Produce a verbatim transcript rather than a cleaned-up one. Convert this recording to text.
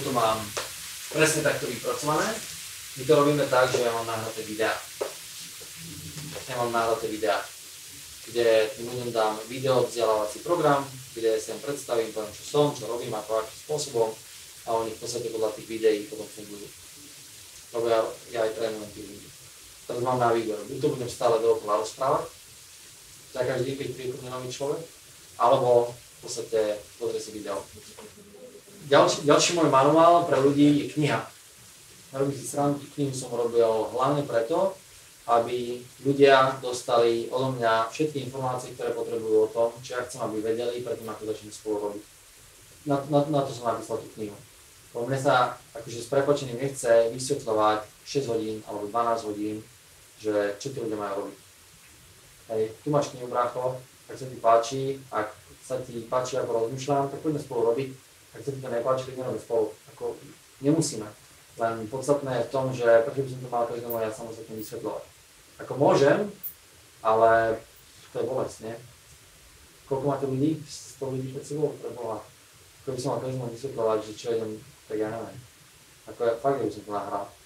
to mám presne takto vypracované. My to robíme tak, že ja mám nahraté videá. Ja mám nahraté videá, kde tým ľuďom dám video vzdelávací program, kde si im predstavím, poviem, čo som, čo robím, ako akým spôsobom a oni v podstate podľa tých videí potom fungujú. Lebo ja, ja aj trénujem tých ľudí. Teraz mám na výber, buď to budem stále dookola rozprávať, za každý, keď príde nový človek, alebo v podstate pozrie si video. Ďalší, ďalší môj manuál pre ľudí je kniha. Robím si stránky, knihu som robil hlavne preto, aby ľudia dostali odo mňa všetky informácie, ktoré potrebujú o tom, čo ja chcem, aby vedeli, predtým ako začneme spolu robiť. Na, na, na to som napísal tú knihu. Lebo mne sa akože s prepáčením nechce vysvetľovať šesť hodín alebo dvanásť hodín, že čo tí ľudia majú robiť. Hej, tu máš knihu, brácho, ak sa ti páči, ak sa ti páči, ako rozmýšľam, tak poďme spolu robiť. Ak sa ti to nepáči, tak nerobíme spolu. Ako, nemusíme. Len podstatné je v tom, že prečo by som to mal každému ja samostatne vysvetľovať. Ako môžem, ale to je bolesť, nie? Koľko máte ľudí? sto ľudí pred sebou, pre Boha. Ako by som mal každému vysvetľovať, že čo idem, tak ja neviem. Ako ja fakt, že by som to nahral.